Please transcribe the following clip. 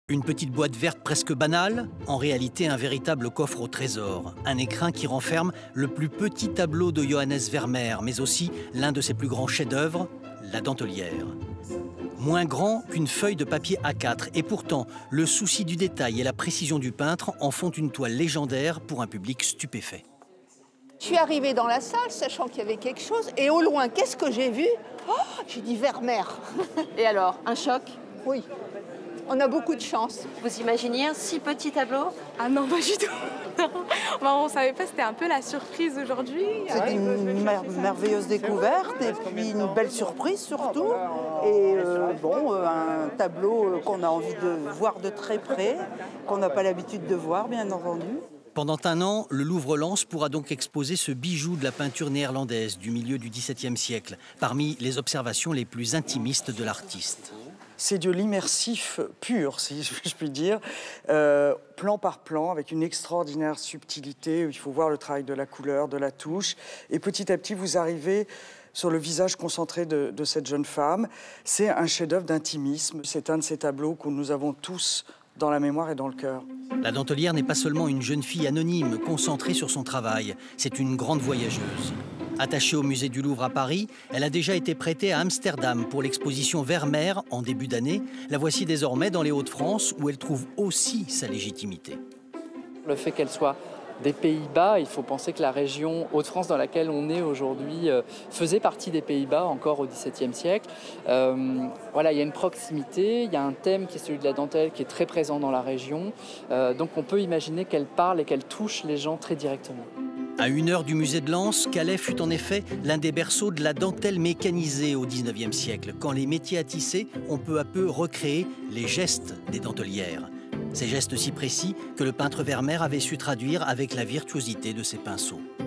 Une petite boîte verte presque banale, en réalité un véritable coffre au trésor. Un écrin qui renferme le plus petit tableau de Johannes Vermeer, mais aussi l'un de ses plus grands chefs-d'œuvre, la Dentelière. Moins grand qu'une feuille de papier A4, et pourtant, le souci du détail et la précision du peintre en font une toile légendaire pour un public stupéfait. Je suis arrivée dans la salle, sachant qu'il y avait quelque chose, et au loin, qu'est-ce que j'ai vu? Oh, j'ai dit Vermeer. Et alors, un choc? Oui, on a beaucoup de chance. Vous imaginiez un si petit tableau? Ah non, pas du tout. Bah, on ne savait pas, c'était un peu la surprise aujourd'hui. C'est une merveilleuse découverte et puis une belle surprise surtout. Et un tableau qu'on a envie de voir de très près, qu'on n'a pas l'habitude de voir, bien entendu. Pendant un an, le Louvre-Lens pourra donc exposer ce bijou de la peinture néerlandaise du milieu du XVIIe siècle, parmi les observations les plus intimistes de l'artiste. C'est de l'immersif pur, si je puis dire, plan par plan, avec une extraordinaire subtilité. Il faut voir le travail de la couleur, de la touche. Et petit à petit, vous arrivez sur le visage concentré de cette jeune femme. C'est un chef-d'œuvre d'intimisme. C'est un de ces tableaux que nous avons tous dans la mémoire et dans le cœur. La Dentelière n'est pas seulement une jeune fille anonyme, concentrée sur son travail. C'est une grande voyageuse. Attachée au musée du Louvre à Paris, elle a déjà été prêtée à Amsterdam pour l'exposition Vermeer en début d'année. La voici désormais dans les Hauts-de-France où elle trouve aussi sa légitimité. Le fait qu'elle soit des Pays-Bas, il faut penser que la région Hauts-de-France dans laquelle on est aujourd'hui faisait partie des Pays-Bas encore au XVIIe siècle. Voilà, il y a une proximité, il y a un thème qui est celui de la dentelle qui est très présent dans la région. Donc on peut imaginer qu'elle parle et qu'elle touche les gens très directement. À 1 heure du musée de Lens, Calais fut en effet l'un des berceaux de la dentelle mécanisée au XIXe siècle, quand les métiers à tisser ont peu à peu recréé les gestes des dentelières. Ces gestes si précis que le peintre Vermeer avait su traduire avec la virtuosité de ses pinceaux.